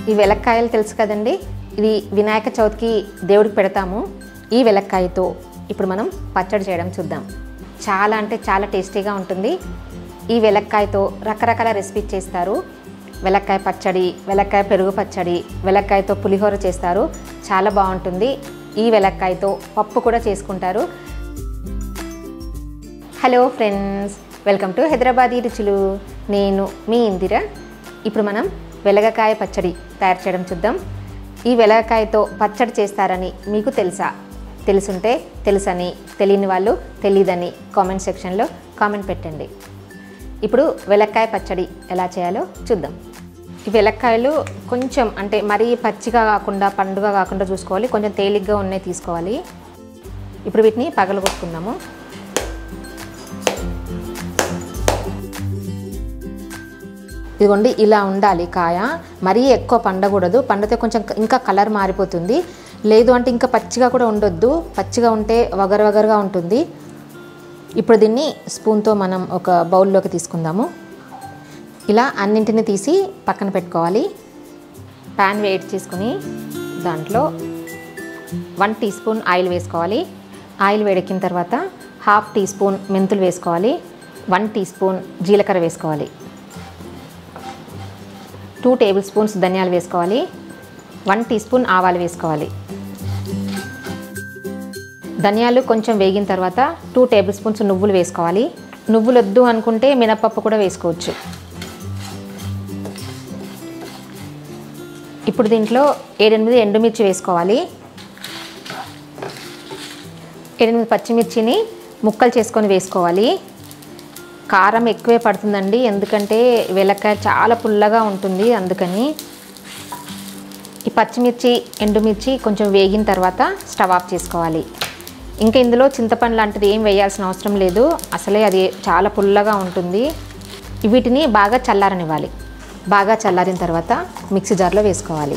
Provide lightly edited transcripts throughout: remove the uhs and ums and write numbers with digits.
ఈ వెలక్కాయలు తెలుసు కదండి, ఇది వినాయక చవితికి దేవుడికి పెడతాము. ఈ వెలక్కాయతో ఇప్పుడు మనం పచ్చడి చేయడం చూద్దాం. చాలా అంటే చాలా టేస్టీగా ఉంటుంది. ఈ వెలక్కాయతో రకరకాల రెసిపీ చేస్తారు. వెలక్కాయ పచ్చడి, వెలక్కాయ పెరుగు పచ్చడి, వెలక్కాయతో పులిహోర చేస్తారు, చాలా బాగుంటుంది. ఈ వెలక్కాయతో పప్పు కూడా చేసుకుంటారు. Hello friends, welcome to Hyderabadi రుచులు. నేను మీ ఇందిర. ఇప్పుడు మనం వెలగకాయ పచ్చడి తయారు చేయడం చూద్దాం. ఈ వెలగకాయతో పచ్చడి చేస్తారని మీకు తెలుసా? తెలుసుంటే తెలుసని, తెలియని వాళ్ళు తెలీదని కామెంట్ సెక్షన్లో కామెంట్ పెట్టండి. ఇప్పుడు వెలక్కాయ పచ్చడి ఎలా చేయాలో చూద్దాం. ఈ వెలక్కాయలు కొంచెం అంటే మరీ పచ్చిగా కాకుండా పండుగ కాకుండా చూసుకోవాలి, కొంచెం తేలిగ్గా ఉన్నాయి తీసుకోవాలి. ఇప్పుడు వీటిని పగలగొట్టుకుందాము. ఇదిగోండి, ఇలా ఉండాలి కాయ. మరీ ఎక్కువ పండకూడదు, పండితే కొంచెం ఇంకా కలర్ మారిపోతుంది. లేదు అంటే ఇంకా పచ్చిగా కూడా ఉండొద్దు, పచ్చిగా ఉంటే వగరగా ఉంటుంది. ఇప్పుడు దీన్ని స్పూన్తో మనం ఒక బౌల్లోకి తీసుకుందాము. ఇలా అన్నింటిని తీసి పక్కన పెట్టుకోవాలి. ప్యాన్ వేడి చేసుకుని దాంట్లో 1 టీ స్పూన్ ఆయిల్ వేసుకోవాలి. ఆయిల్ వేడెక్కిన తర్వాత 1/2 టీ స్పూన్ మెంతులు వేసుకోవాలి. 1 టీ స్పూన్ జీలకర్ర వేసుకోవాలి. 2 టేబుల్ స్పూన్స్ ధనియాలు వేసుకోవాలి. 1 టీ స్పూన్ ఆవాలు వేసుకోవాలి. ధనియాలు కొంచెం వేగిన తర్వాత 2 టేబుల్ స్పూన్స్ నువ్వులు వేసుకోవాలి. నువ్వులు వద్దు అనుకుంటే మినపప్పు కూడా వేసుకోవచ్చు. ఇప్పుడు దీంట్లో 7-8 ఎండుమిర్చి వేసుకోవాలి. 7-8 పచ్చిమిర్చిని ముక్కలు చేసుకొని వేసుకోవాలి. కారం ఎక్కువే పడుతుందండి, ఎందుకంటే వెలక్కాయ చాలా పుల్లగా ఉంటుంది, అందుకని. ఈ పచ్చిమిర్చి ఎండుమిర్చి కొంచెం వేగిన తర్వాత స్టవ్ ఆఫ్ చేసుకోవాలి. ఇంకా ఇందులో చింతపండు లాంటిది ఏం వేయాల్సిన అవసరం లేదు, అసలే అది చాలా పుల్లగా ఉంటుంది. వీటిని బాగా చల్లారనివ్వాలి. బాగా చల్లారిన తర్వాత మిక్సీ జార్లో వేసుకోవాలి.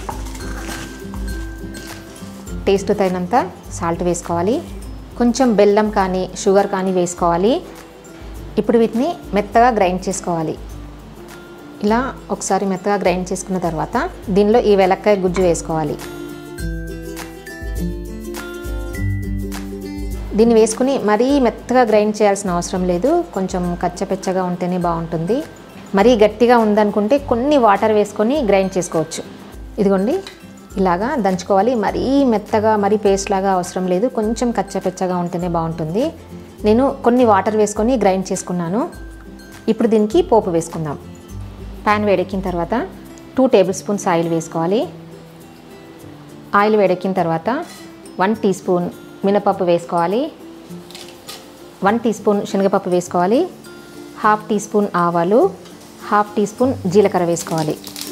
టేస్ట్ తగినంత సాల్ట్ వేసుకోవాలి. కొంచెం బెల్లం కానీ షుగర్ కానీ వేసుకోవాలి. ఇప్పుడు వీటిని మెత్తగా గ్రైండ్ చేసుకోవాలి. ఇలా ఒకసారి మెత్తగా గ్రైండ్ చేసుకున్న తర్వాత దీనిలో ఈ వెలక్కాయ గుజ్జు వేసుకోవాలి. దీన్ని వేసుకుని మరీ మెత్తగా గ్రైండ్ చేయాల్సిన అవసరం లేదు, కొంచెం కచ్చపెచ్చగా ఉంటేనే బాగుంటుంది. మరీ గట్టిగా ఉందనుకుంటే కొన్ని వాటర్ వేసుకొని గ్రైండ్ చేసుకోవచ్చు. ఇదిగోండి, ఇలాగా దంచుకోవాలి. మరీ మెత్తగా మరీ పేస్ట్ లాగా అవసరం లేదు, కొంచెం కచ్చపెచ్చగా ఉంటేనే బాగుంటుంది. నేను కొన్ని వాటర్ వేసుకొని గ్రైండ్ చేసుకున్నాను. ఇప్పుడు దీనికి పోపు వేసుకుందాం. ప్యాన్ వేడెక్కిన తర్వాత 2 టేబుల్ స్పూన్స్ ఆయిల్ వేసుకోవాలి. ఆయిల్ వేడెక్కిన తర్వాత 1 టీ స్పూన్ మినపప్పు వేసుకోవాలి. 1 టీ స్పూన్ శనగపప్పు వేసుకోవాలి. 1/2 టీ స్పూన్ ఆవాలు, 1/2 టీ స్పూన్ జీలకర్ర వేసుకోవాలి.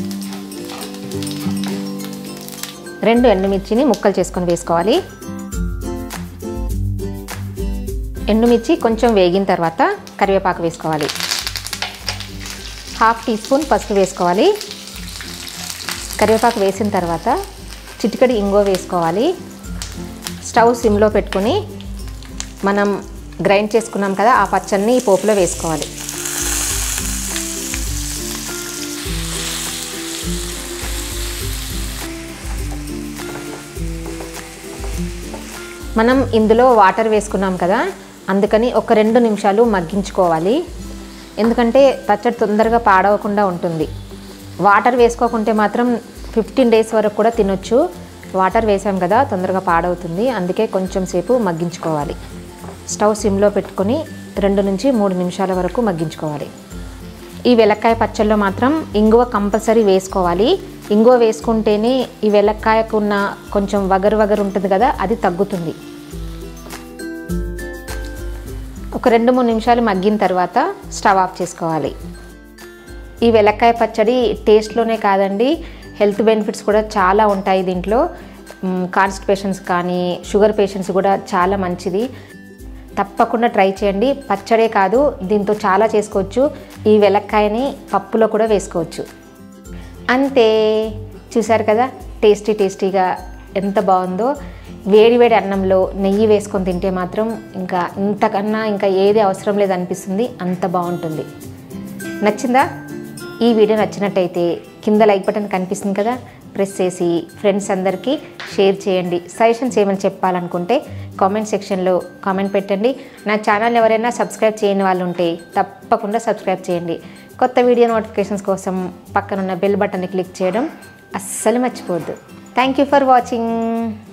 2 ఎండుమిర్చిని ముక్కలు చేసుకొని వేసుకోవాలి. ఎండుమిర్చి కొంచెం వేగిన తర్వాత కరివేపాకు వేసుకోవాలి. 1/2 టీ స్పూన్ పసుపు వేసుకోవాలి. కరివేపాకు వేసిన తర్వాత చిటికెడు ఇంగువ వేసుకోవాలి. స్టవ్ సిమ్లో పెట్టుకొని మనం గ్రైండ్ చేసుకున్నాం కదా ఆ పచ్చడిని ఈ పోపులో వేసుకోవాలి. మనం ఇందులో వాటర్ వేసుకున్నాం కదా, అందుకని ఒక 2 నిమిషాలు మగ్గించుకోవాలి. ఎందుకంటే పచ్చడి తొందరగా పాడవకుండా ఉంటుంది. వాటర్ వేసుకోకుంటే మాత్రం 15 డేస్ వరకు కూడా తినొచ్చు. వాటర్ వేసాం కదా, తొందరగా పాడవుతుంది, అందుకే కొంచెం సేపు మగ్గించుకోవాలి. స్టవ్ సిమ్లో పెట్టుకొని 2 నుంచి 3 నిమిషాల వరకు మగ్గించుకోవాలి. ఈ వెలక్కాయ పచ్చడిలో మాత్రం ఇంగువ కంపల్సరీ వేసుకోవాలి. ఇంగువ వేసుకుంటేనే ఈ వెలక్కాయకు ఉన్న కొంచెం వగరు ఉంటుంది కదా, అది తగ్గుతుంది. ఒక 2-3 నిమిషాలు మగ్గిన తర్వాత స్టవ్ ఆఫ్ చేసుకోవాలి. ఈ వెలక్కాయ పచ్చడి టేస్ట్లోనే కాదండి, హెల్త్ బెనిఫిట్స్ కూడా చాలా ఉంటాయి దీంట్లో. కాన్స్టిపేషన్స్ కానీ షుగర్ పేషెంట్స్ కూడా చాలా మంచిది. తప్పకుండా ట్రై చేయండి. పచ్చడే కాదు, దీంతో చాలా చేసుకోవచ్చు. ఈ వెలక్కాయని పప్పులో కూడా వేసుకోవచ్చు. అంతే, చూసారు కదా టేస్టీగా ఎంత బాగుందో. వేడి అన్నంలో నెయ్యి వేసుకొని తింటే మాత్రం ఇంకా ఇంతకన్నా ఇంకా ఏది అవసరం లేదనిపిస్తుంది, అంత బాగుంటుంది. నచ్చిందా? ఈ వీడియో నచ్చినట్టయితే కింద లైక్ బటన్ కనిపిస్తుంది కదా, ప్రెస్ చేసి ఫ్రెండ్స్ అందరికీ షేర్ చేయండి. సజెషన్స్ ఏమైనా చెప్పాలనుకుంటే కామెంట్ సెక్షన్లో కామెంట్ పెట్టండి. నా ఛానల్ ఎవరైనా సబ్స్క్రైబ్ చేయని వాళ్ళు ఉంటే తప్పకుండా సబ్స్క్రైబ్ చేయండి. కొత్త వీడియో నోటిఫికేషన్స్ కోసం పక్కనున్న బెల్ బటన్ని క్లిక్ చేయడం అస్సలు మర్చిపోవద్దు. Thank you for watching.